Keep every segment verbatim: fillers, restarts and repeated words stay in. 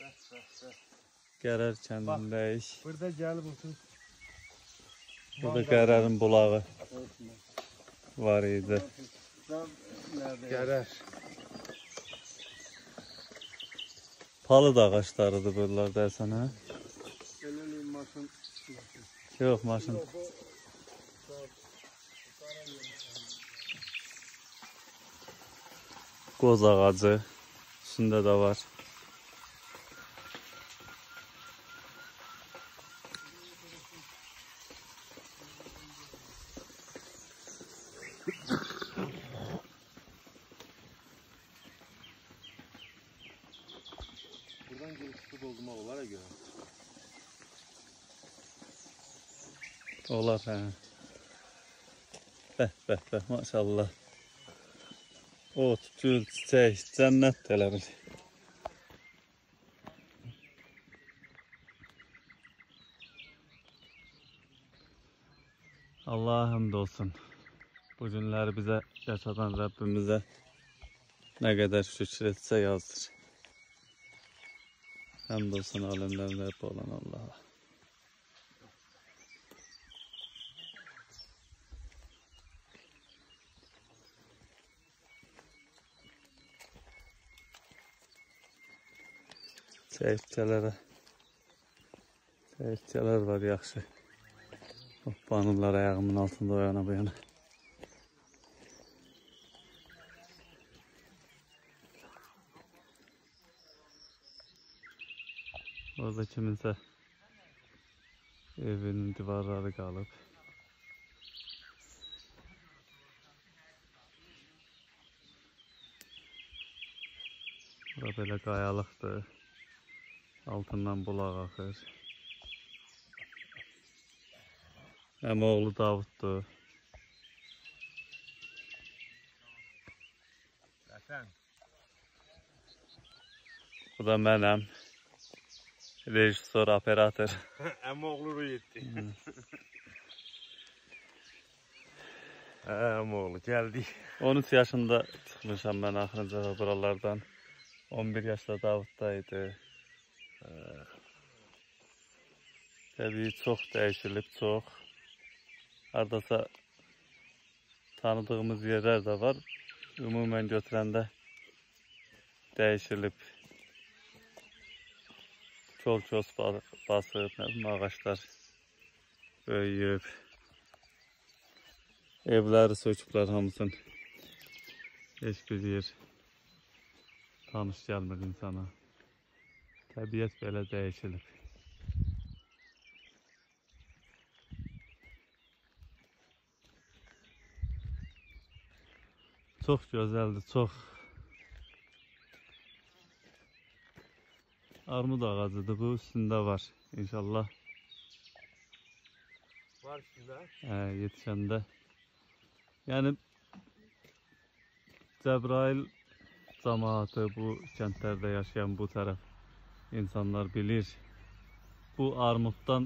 Qərar kəndindəyik. Burada gəlib otur. Burada Qərarın bulağı var idi. Qərar. Palıd ağaçlarıdır bunlar dersən, hə? Elinin maşın. Yox, maşın. Qoz ağacı üstündə də var. Buradan gelip su doldurmak olara göre. Olar, hə. Bəh, bəh, bəh, maşallah. Ot, gül, çiçək, cənnət eləmir. Allah'a həmd olsun. Bu günləri bizə yaşadan Rəbbimizə nə qədər şükür etsə yazdır. Həmd olsun alemlərin Rəbbi olan Allah'a. Çəyirtkələrə, çəyirtkələr var yaxşı. Hoppanırlar ayağımın altında o yana bu yana. Orada kiminsə evinin divarları qalıb. Bura belə qayalıqdır. Altından bulaq axır. Əmoğlu Davuddur. Həsən. Bu da mənəm. Rejissor, operator. Əmoğlu Rüyetdi. Hə, əmoğlu gəldik. on üç yaşında çıxmışam mən axırıncı buralardan. on bir yaşda Davuddaydı. Təbii çox dəyişilib, çox. Hardasa tanıdığımız yerlər də var. Ümumən götürəndə dəyişilib. Kol-kos basıb, ağaçlar böyüyüb. Evləri söküblər hamısını. Heç bir yer tanış gəlmir insana. Təbiət belə dəyişilib. Çox gözəldir, çox. Armud ağacıdır, bu üstündə var inşallah. Var üstündə? Hə, yetişəndə. Yəni Cəbrayıl cəmaatı, bu kəndlərdə yaşayan bu tərəf insanlar bilir. Bu armuddan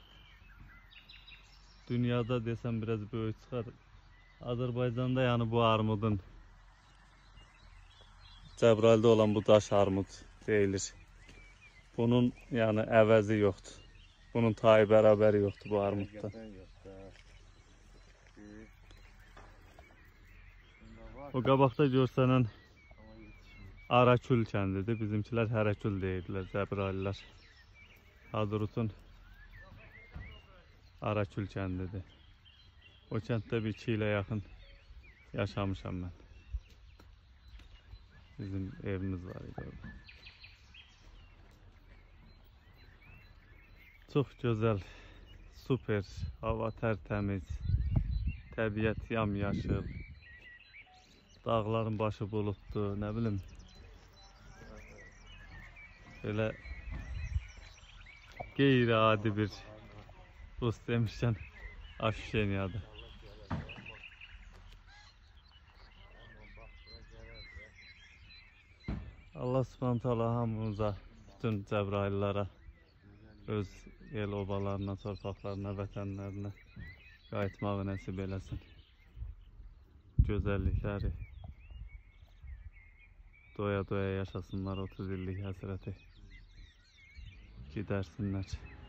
dünyada desəm biraz böyük çıxar. Azərbaycanda yəni bu armudun Cəbrayılda olan bu daş armud deyilir. Bunun yəni əvəzi yoxdur. Bunun tayı bərabəri yoxdur bu armudda. O qabaqda görsənən Arakül kəndidir. Bizimkilər Hərəkül deyirlər, Cəbrayıllar. Hadrutun Arakül kəndidir. O kənddə bir iki ilə yaxın yaşamışam mən. Bizim evimiz var idi orada. Çox gözəl, super, hava tərtəmiz, təbiət yamyaşıl, dağların başı buluddur, nə bilim. Belə qeyri-adi bir Rus demişkən Aşşeniyadır. Allah Subhanahu taala hamımıza, bütün Cəbrayıllara, öz el obalarına, torpaqlarına, vətənlərinə qayıtmağı nəsib eləsin. Gözəllikləri doya doya yaşasınlar otuz illik həsrəti. Gidersinler.